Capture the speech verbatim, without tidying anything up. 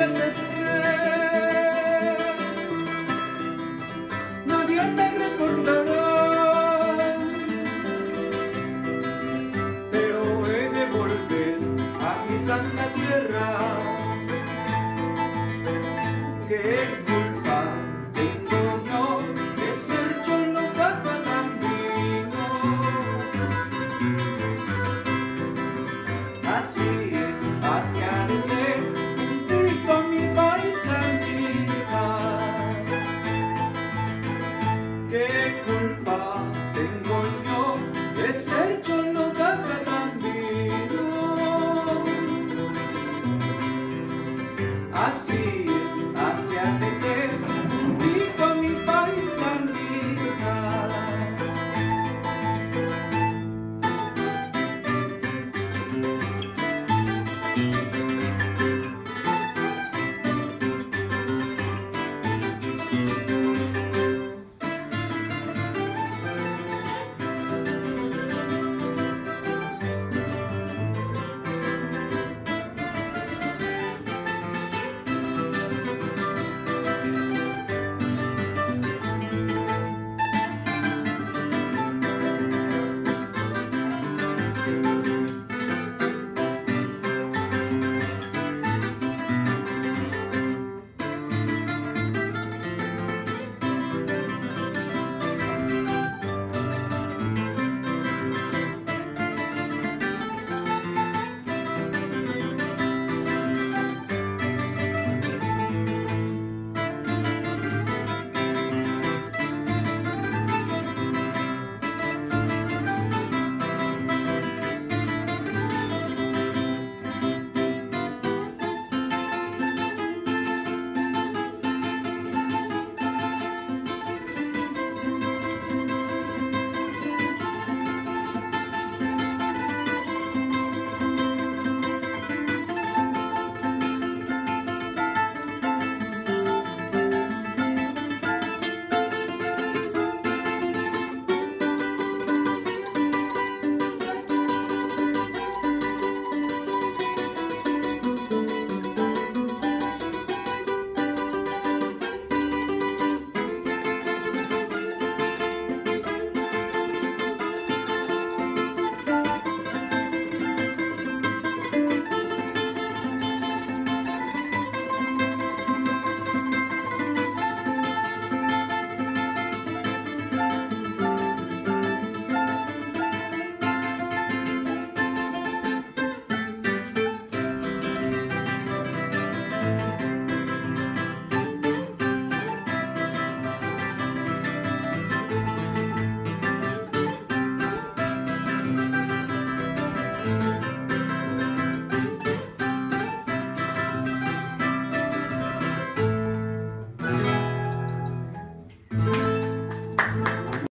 que se fue. Nadie me recordará, pero he de volver a mi santa tierra. ¿Qué culpa tengo yo de ser cholo cacalandino? Así es, así ha de ser, junto a mi paisanita. ¿Qué culpa tengo yo de ser cholo cacalandino? Así es, así ha de ser.